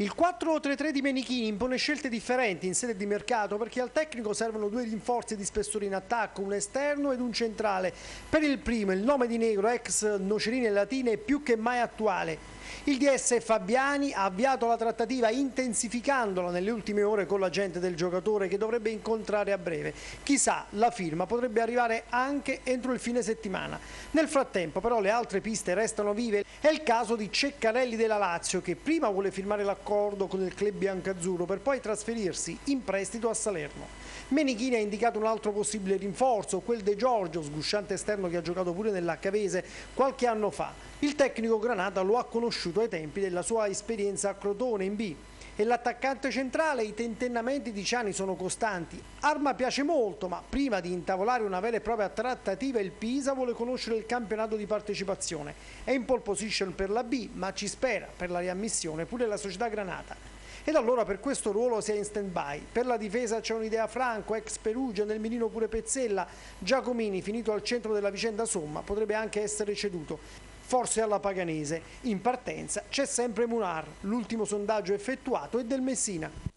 Il 4-3-3 di Menichini impone scelte differenti in sede di mercato perché al tecnico servono due rinforzi di spessore in attacco, un esterno ed un centrale. Per il primo il nome di Negro, ex Nocerine Latine, è più che mai attuale. Il DS Fabiani ha avviato la trattativa intensificandola nelle ultime ore con l'agente del giocatore che dovrebbe incontrare a breve. Chissà, la firma potrebbe arrivare anche entro il fine settimana. Nel frattempo però le altre piste restano vive. È il caso di Ceccarelli della Lazio che prima vuole firmare l'accordo con il club biancazzurro per poi trasferirsi in prestito a Salerno. Menichini ha indicato un altro possibile rinforzo, quel De Giorgio, sgusciante esterno che ha giocato pure nell'Accavese qualche anno fa. Il tecnico granata lo ha conosciuto ai tempi della sua esperienza a Crotone in B. E l'attaccante centrale, i tentennamenti di Ciani sono costanti. Arma piace molto, ma prima di intavolare una vera e propria trattativa il Pisa vuole conoscere il campionato di partecipazione. È in pole position per la B, ma ci spera per la riammissione pure la società granata. Ed allora per questo ruolo si è in stand-by. Per la difesa c'è un'idea Franco, ex Perugia, nel mirino pure Pezzella. Giacomini, finito al centro della vicenda somma, potrebbe anche essere ceduto. Forse alla Paganese. In partenza c'è sempre Munar. L'ultimo sondaggio effettuato è del Messina.